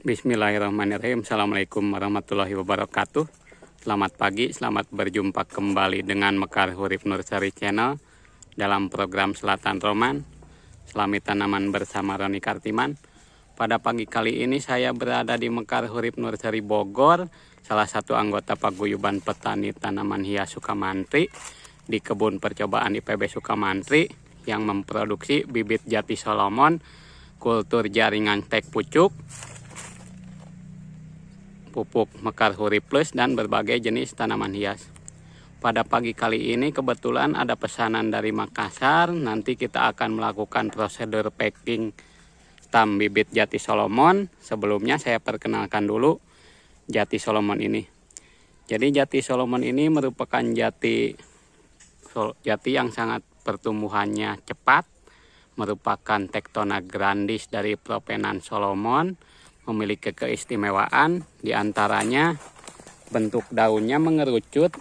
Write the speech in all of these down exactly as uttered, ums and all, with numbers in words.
Bismillahirrahmanirrahim. Assalamualaikum warahmatullahi wabarakatuh. Selamat pagi, selamat berjumpa kembali dengan Mekar Hurip Nursery Channel dalam program Selatan Roman Selami Tanaman bersama Roni Kartiman. Pada pagi kali ini saya berada di Mekar Hurip Nursery Bogor, salah satu anggota Paguyuban Petani Tanaman Hias Sukamantri di kebun percobaan I P B Sukamantri yang memproduksi bibit jati Solomon, kultur jaringan tek pucuk, pupuk Mekar Hurip Plus, dan berbagai jenis tanaman hias. Pada pagi kali ini kebetulan ada pesanan dari Makassar. Nanti kita akan melakukan prosedur packing stam bibit jati Solomon. Sebelumnya saya perkenalkan dulu jati Solomon ini. Jadi jati Solomon ini merupakan jati jati yang sangat pertumbuhannya cepat, merupakan Tectona grandis dari Propenan Solomon, memiliki keistimewaan diantaranya bentuk daunnya mengerucut.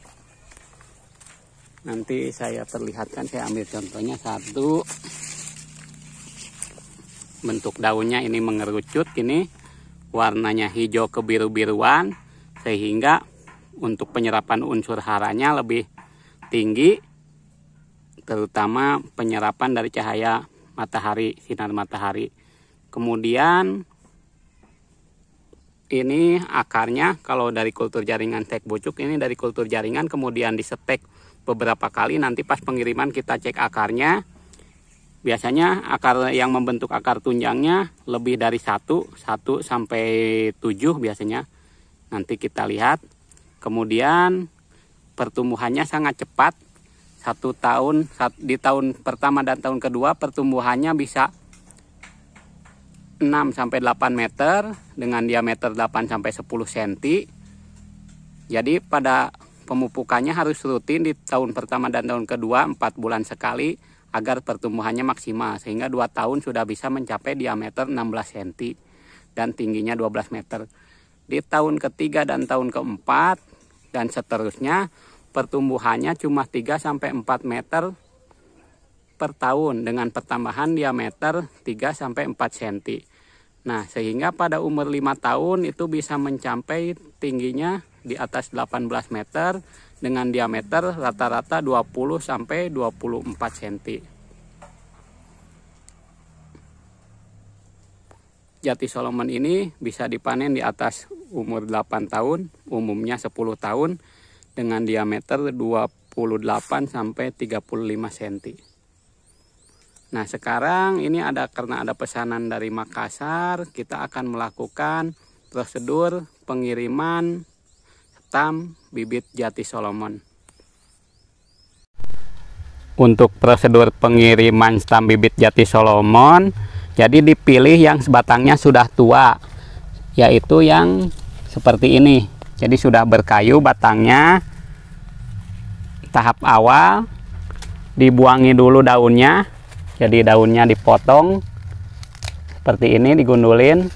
Nanti saya perlihatkan, saya ambil contohnya satu. Bentuk daunnya ini mengerucut, ini warnanya hijau kebiru-biruan, sehingga untuk penyerapan unsur haranya lebih tinggi, terutama penyerapan dari cahaya matahari, sinar matahari. Kemudian ini akarnya, kalau dari kultur jaringan tek bucuk, ini dari kultur jaringan kemudian disetek beberapa kali. Nanti pas pengiriman kita cek akarnya. Biasanya akar yang membentuk akar tunjangnya lebih dari satu, satu sampai tujuh biasanya. Nanti kita lihat. Kemudian pertumbuhannya sangat cepat. Satu tahun, di tahun pertama dan tahun kedua pertumbuhannya bisa enam sampai delapan meter dengan diameter delapan sampai sepuluh sentimeter. Jadi pada pemupukannya harus rutin di tahun pertama dan tahun kedua empat bulan sekali agar pertumbuhannya maksimal, sehingga dua tahun sudah bisa mencapai diameter enam belas sentimeter dan tingginya dua belas meter. Di tahun ketiga dan tahun keempat dan seterusnya pertumbuhannya cuma tiga sampai empat meter per tahun dengan pertambahan diameter tiga sampai empat sentimeter. Nah, sehingga pada umur lima tahun itu bisa mencapai tingginya di atas delapan belas meter dengan diameter rata-rata dua puluh sampai dua puluh empat sentimeter. Jati Solomon ini bisa dipanen di atas umur delapan tahun, umumnya sepuluh tahun dengan diameter dua puluh delapan sampai tiga puluh lima sentimeter. Nah, sekarang ini ada karena ada pesanan dari Makassar, kita akan melakukan prosedur pengiriman stam bibit jati Solomon. Untuk prosedur pengiriman stam bibit jati Solomon, jadi dipilih yang sebatangnya sudah tua, yaitu yang seperti ini. Jadi sudah berkayu batangnya. Tahap awal dibuangi dulu daunnya. Jadi daunnya dipotong seperti ini, digundulin.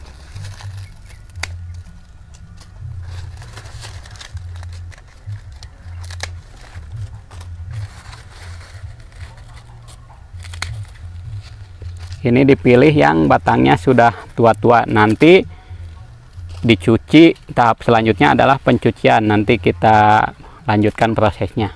Ini dipilih yang batangnya sudah tua-tua. Nanti dicuci. Tahap selanjutnya adalah pencucian. Nanti kita lanjutkan prosesnya.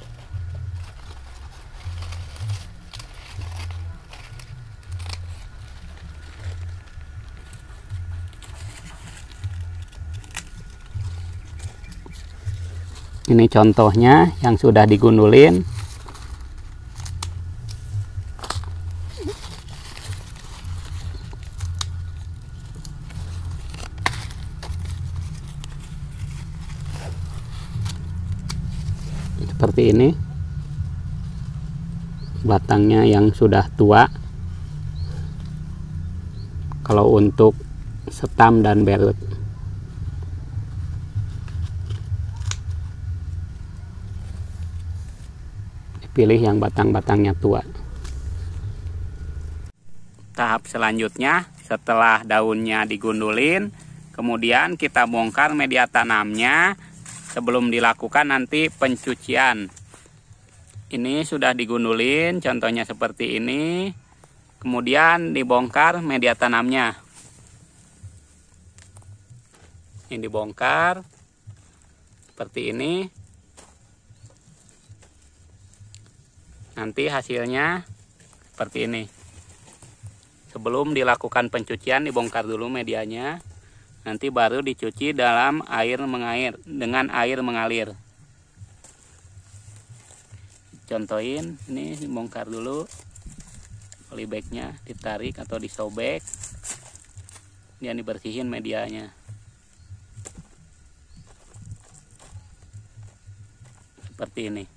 Ini contohnya yang sudah digundulin. Seperti ini. Batangnya yang sudah tua. Kalau untuk stam dan berut. Pilih yang batang-batangnya tua. Tahap selanjutnya, setelah daunnya digundulin, kemudian kita bongkar media tanamnya sebelum dilakukan nanti pencucian. Ini sudah digundulin, contohnya seperti ini. Kemudian dibongkar media tanamnya. Ini dibongkar seperti ini. Nanti hasilnya seperti ini. Sebelum dilakukan pencucian dibongkar dulu medianya. Nanti baru dicuci dalam air mengalir dengan air mengalir. Contohin, ini dibongkar dulu. Polybagnya ditarik atau disobek. Dan dibersihin medianya. Seperti ini.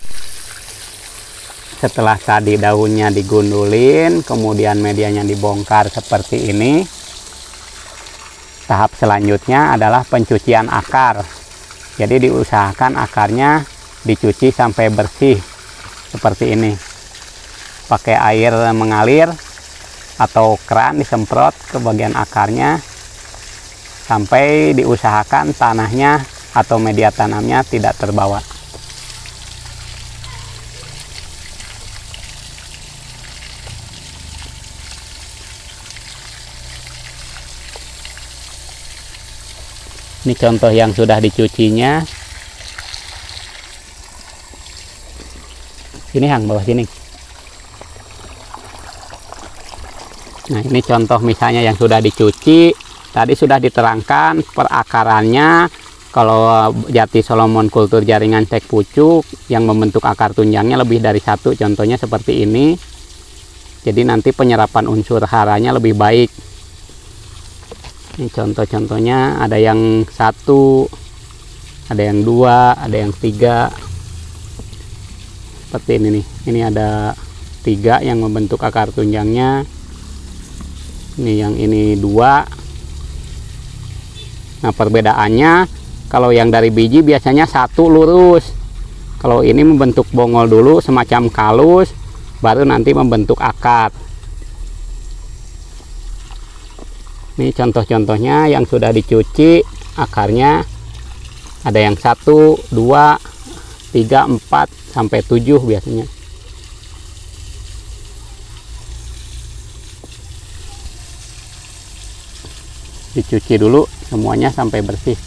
Setelah tadi daunnya digundulin, kemudian medianya dibongkar seperti ini. Tahap selanjutnya adalah pencucian akar. Jadi diusahakan akarnya dicuci sampai bersih seperti ini. Pakai air mengalir atau keran disemprot ke bagian akarnya sampai diusahakan tanahnya atau media tanamnya tidak terbawa. Ini contoh yang sudah dicucinya. Sini Hang, bawah sini. Nah, ini contoh misalnya yang sudah dicuci. Tadi sudah diterangkan perakarannya. Kalau jati Solomon kultur jaringan cek pucuk yang membentuk akar tunjangnya lebih dari satu, contohnya seperti ini. Jadi nanti penyerapan unsur haranya lebih baik. Ini contoh-contohnya, ada yang satu, ada yang dua, ada yang tiga. Seperti ini nih. Ini ada tiga yang membentuk akar tunjangnya. Ini yang ini dua. Nah, perbedaannya kalau yang dari biji biasanya satu lurus. Kalau ini membentuk bongol dulu semacam kalus, baru nanti membentuk akar. Ini contoh-contohnya yang sudah dicuci akarnya. Ada yang satu, dua, tiga, empat, sampai tujuh biasanya. Dicuci dulu semuanya sampai bersih.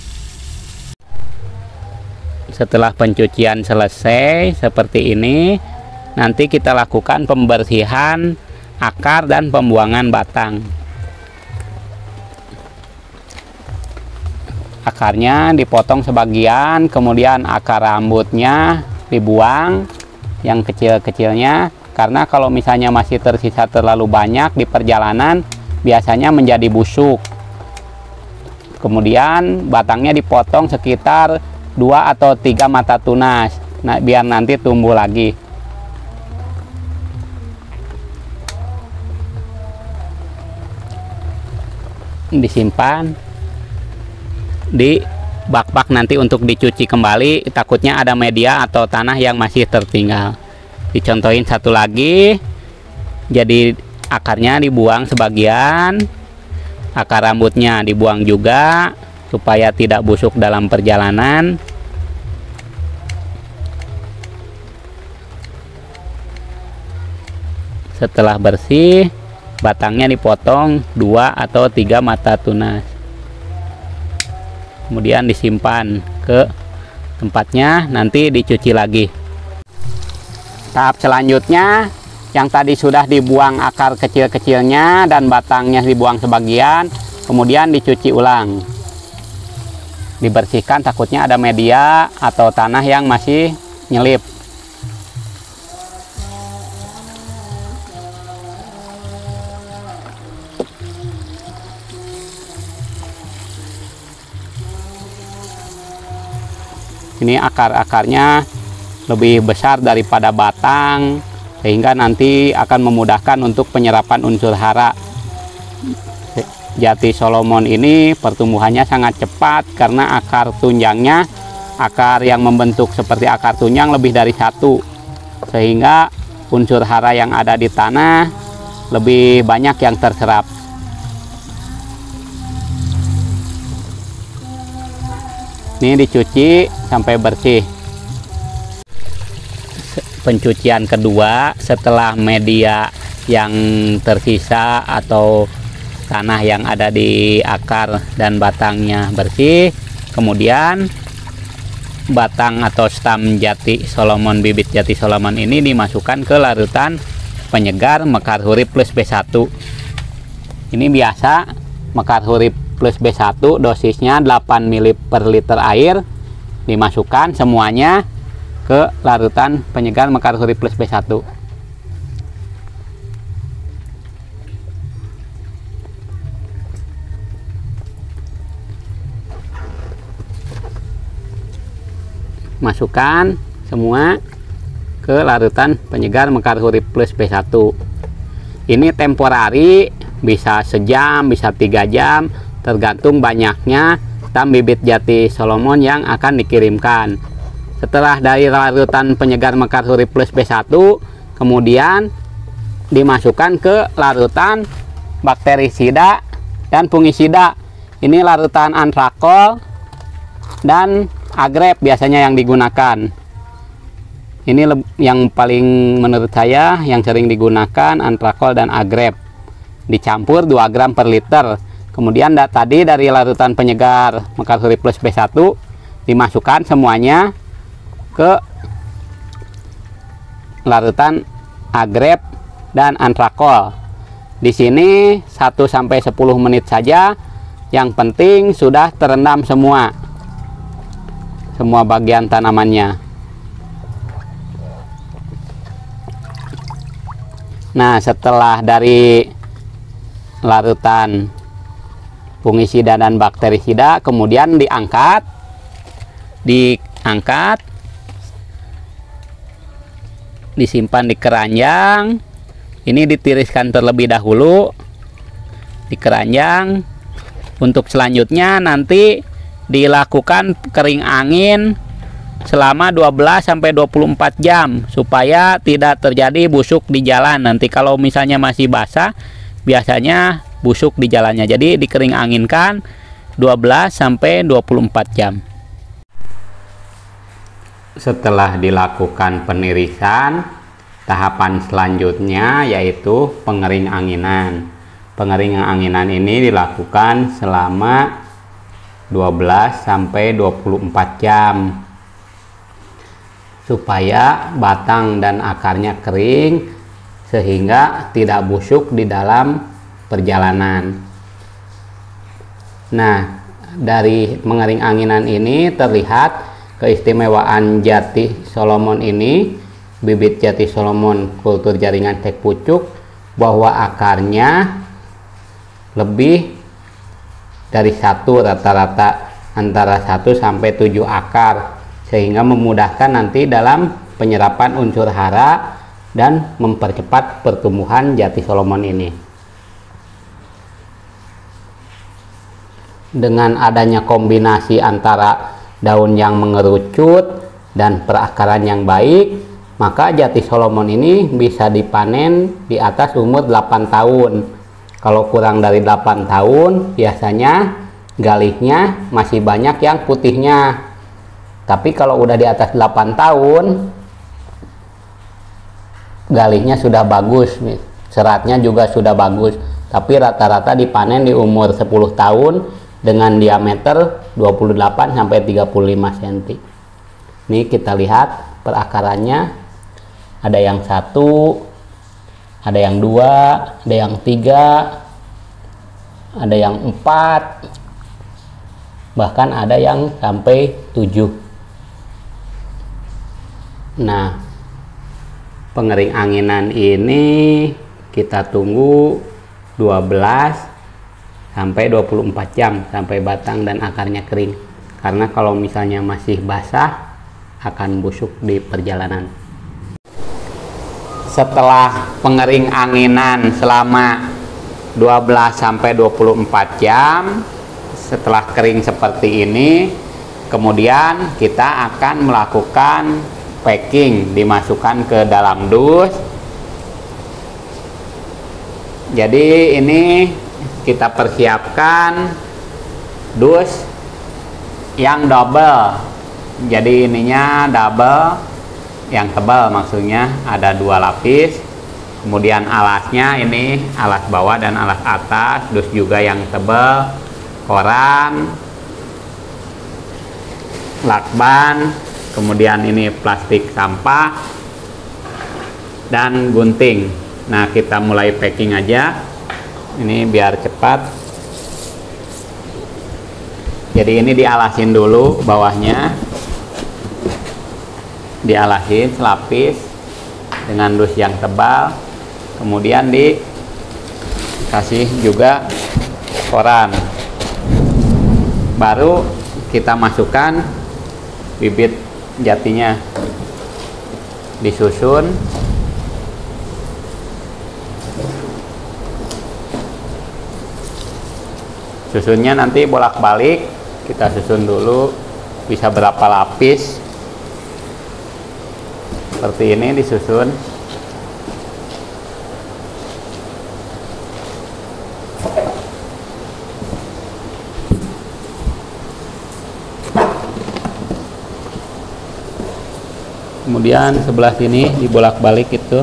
Setelah pencucian selesai seperti ini, nanti kita lakukan pembersihan akar dan pembuangan batang. Akarnya dipotong sebagian, kemudian akar rambutnya dibuang yang kecil-kecilnya, karena kalau misalnya masih tersisa terlalu banyak di perjalanan biasanya menjadi busuk. Kemudian batangnya dipotong sekitar dua atau tiga mata tunas, nah biar nanti tumbuh lagi. Disimpan di bak-bak nanti untuk dicuci kembali, takutnya ada media atau tanah yang masih tertinggal. Dicontohin satu lagi. Jadi akarnya dibuang sebagian, akar rambutnya dibuang juga supaya tidak busuk dalam perjalanan. Setelah bersih, batangnya dipotong dua atau tiga mata tunas. Kemudian disimpan ke tempatnya, nanti dicuci lagi. Tahap selanjutnya, yang tadi sudah dibuang akar kecil-kecilnya dan batangnya dibuang sebagian, kemudian dicuci ulang. Dibersihkan, takutnya ada media atau tanah yang masih nyelip. Ini akar-akarnya lebih besar daripada batang, sehingga nanti akan memudahkan untuk penyerapan unsur hara. Jati Solomon ini pertumbuhannya sangat cepat karena akar tunjangnya, akar yang membentuk seperti akar tunjang lebih dari satu, sehingga unsur hara yang ada di tanah lebih banyak yang terserap. Ini dicuci sampai bersih. Pencucian kedua setelah media yang tersisa atau tanah yang ada di akar dan batangnya bersih. Kemudian batang atau stam jati Solomon, bibit jati Solomon ini dimasukkan ke larutan penyegar Mekar Hurip plus B satu. Ini biasa Mekar Hurip plus B satu dosisnya delapan mili per liter air, dimasukkan semuanya ke larutan penyegar Mekar Hurip plus B satu. Masukkan semua ke larutan penyegar Mekar Hurip plus B satu. Ini temporari, bisa sejam, bisa tiga jam, tergantung banyaknya stam bibit jati Solomon yang akan dikirimkan. Setelah dari larutan penyegar Mekar Hurip plus B satu, kemudian dimasukkan ke larutan bakterisida dan fungisida. Ini larutan antrakol dan agrep biasanya yang digunakan. Ini yang paling menurut saya yang sering digunakan, antrakol dan agrep. Dicampur dua gram per liter. Kemudian tadi dari larutan penyegar Mekar Hurip plus B satu dimasukkan semuanya ke larutan agrep dan antrakol. Di sini satu sampai sepuluh menit saja. Yang penting sudah terendam semua. Semua bagian tanamannya. Nah, setelah dari larutan fungisida dan bakterisida kemudian diangkat, diangkat, disimpan di keranjang. Ini ditiriskan terlebih dahulu di keranjang. Untuk selanjutnya nanti dilakukan kering angin selama dua belas sampai dua puluh empat jam supaya tidak terjadi busuk di jalan. Nanti kalau misalnya masih basah, biasanya busuk di jalannya. Jadi dikering anginkan dua belas sampai dua puluh empat jam. Setelah dilakukan penirisan, tahapan selanjutnya yaitu pengering anginan. Pengering anginan ini dilakukan selama dua belas sampai dua puluh empat jam supaya batang dan akarnya kering sehingga tidak busuk di dalam perjalanan. Nah, dari mengering anginan ini terlihat keistimewaan jati Solomon ini, bibit jati Solomon kultur jaringan cek pucuk, bahwa akarnya lebih dari satu, rata-rata antara satu sampai tujuh akar, sehingga memudahkan nanti dalam penyerapan unsur hara dan mempercepat pertumbuhan jati Solomon ini. Dengan adanya kombinasi antara daun yang mengerucut dan perakaran yang baik, maka jati Solomon ini bisa dipanen di atas umur delapan tahun. Kalau kurang dari delapan tahun, biasanya galihnya masih banyak yang putihnya. Tapi kalau udah di atas delapan tahun, galihnya sudah bagus, seratnya juga sudah bagus. Tapi rata-rata dipanen di umur sepuluh tahun dengan diameter dua puluh delapan sampai tiga puluh lima sentimeter. Ini kita lihat perakarannya, ada yang satu, ada yang dua, ada yang tiga, ada yang empat, bahkan ada yang sampai tujuh. Nah, pengering anginan ini kita tunggu dua belas sampai dua puluh empat jam sampai batang dan akarnya kering. Karena kalau misalnya masih basah akan busuk di perjalanan. Setelah pengering anginan selama dua belas sampai dua puluh empat jam, setelah kering seperti ini, kemudian kita akan melakukan packing, dimasukkan ke dalam dus. Jadi ini kita persiapkan dus yang double. Jadi ininya double, yang tebal maksudnya, ada dua lapis Kemudian alasnya ini alas bawah dan alas atas, dus juga yang tebal, koran, lakban, kemudian ini plastik sampah dan gunting. Nah, kita mulai packing aja. Ini biar cepat. Jadi ini dialasin dulu bawahnya. Dialasin selapis dengan dus yang tebal. Kemudian dikasih juga koran. Baru kita masukkan bibit jatinya, disusun. Susunnya nanti bolak-balik, kita susun dulu bisa berapa lapis. Seperti ini disusun. Kemudian sebelah sini dibolak-balik itu.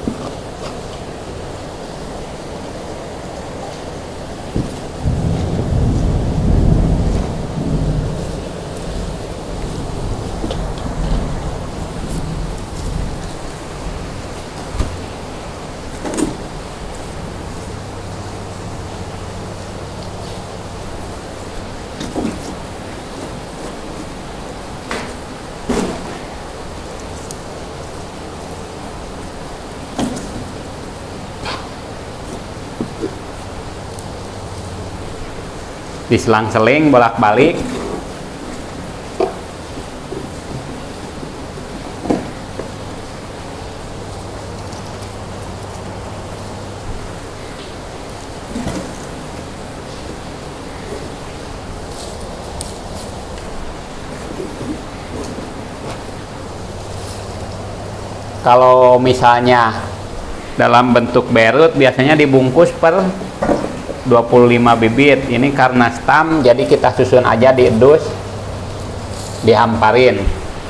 Diselang-seling bolak-balik. Kalau misalnya dalam bentuk berut biasanya dibungkus per dua puluh lima bibit. Ini karena stam jadi kita susun aja di dus, dihamparin.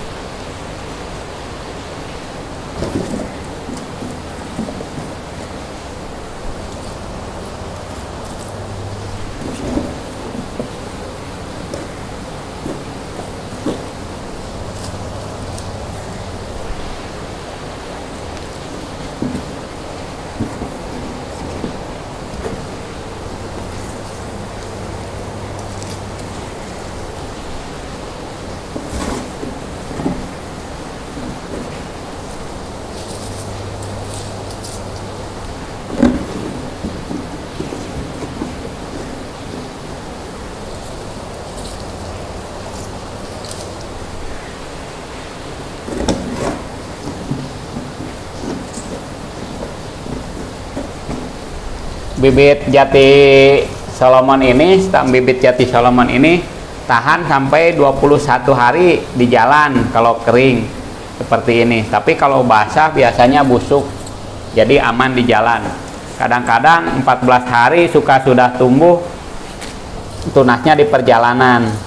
Bibit jati Solomon ini, stam bibit jati Solomon ini tahan sampai dua puluh satu hari di jalan kalau kering seperti ini. Tapi kalau basah biasanya busuk, jadi aman di jalan. Kadang-kadang empat belas hari suka sudah tumbuh tunasnya di perjalanan.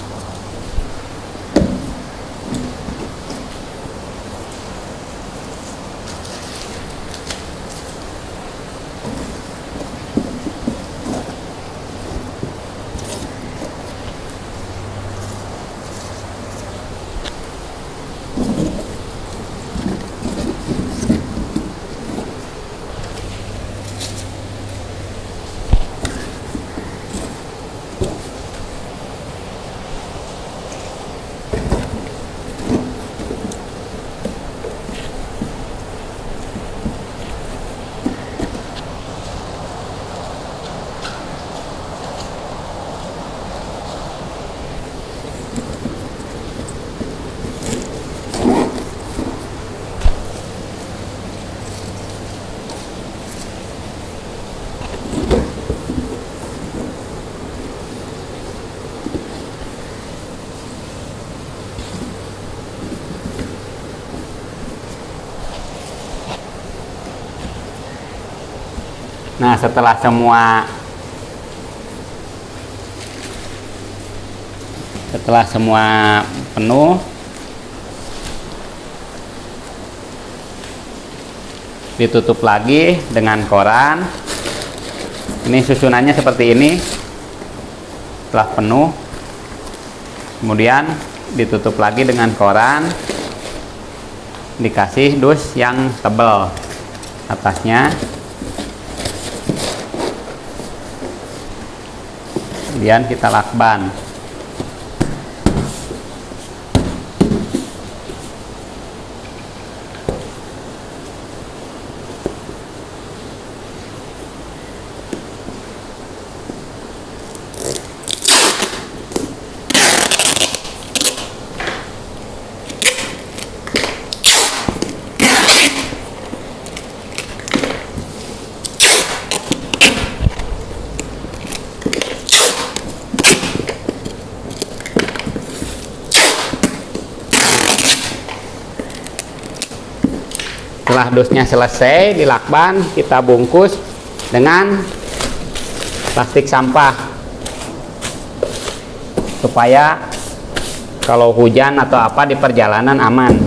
Nah, setelah semua setelah semua penuh, ditutup lagi dengan koran. Ini susunannya seperti ini. Setelah penuh, kemudian ditutup lagi dengan koran, dikasih dus yang tebal atasnya, kemudian kita lakban. Setelah dusnya selesai dilakban, kita bungkus dengan plastik sampah supaya kalau hujan atau apa di perjalanan aman.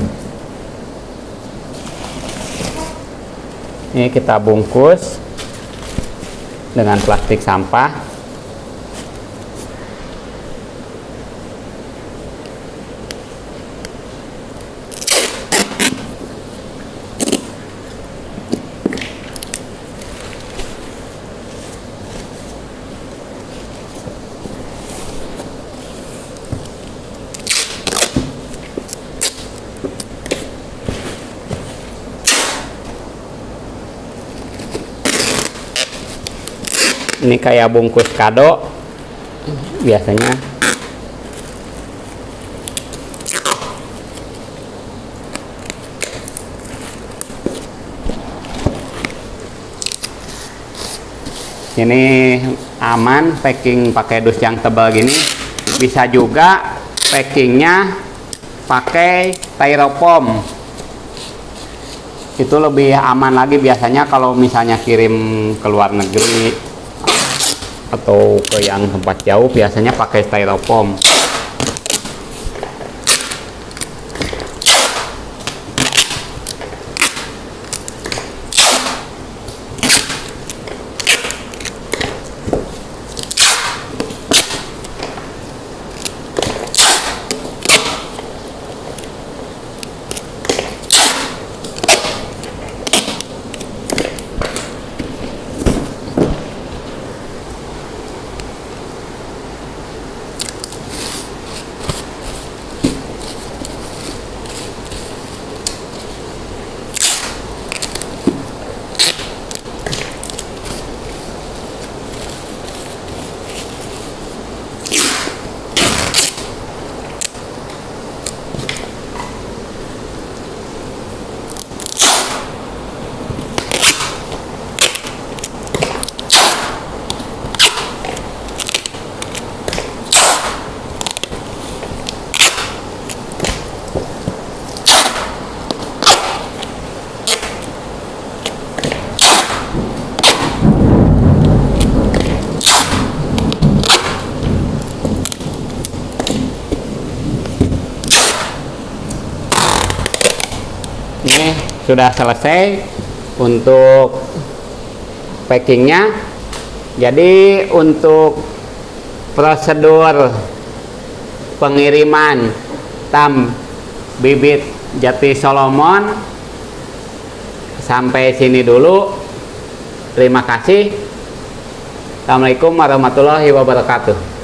Ini kita bungkus dengan plastik sampah. Ini kayak bungkus kado biasanya. Ini aman packing pakai dus yang tebal gini. Bisa juga packingnya pakai styrofoam. Itu lebih aman lagi biasanya kalau misalnya kirim ke luar negeri atau ke yang tempat jauh, biasanya pakai styrofoam. Ini sudah selesai untuk packingnya. Jadi untuk prosedur pengiriman tam bibit jati Solomon sampai sini dulu. Terima kasih. Assalamualaikum warahmatullahi wabarakatuh.